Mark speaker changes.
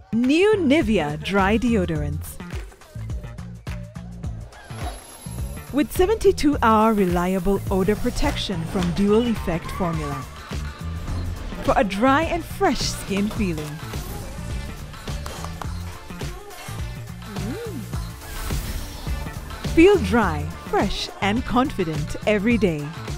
Speaker 1: New NIVEA Dry Deodorants. With 72-hour reliable odor protection from dual effect formula for a dry and fresh skin feeling. Feel dry, fresh and confident every day.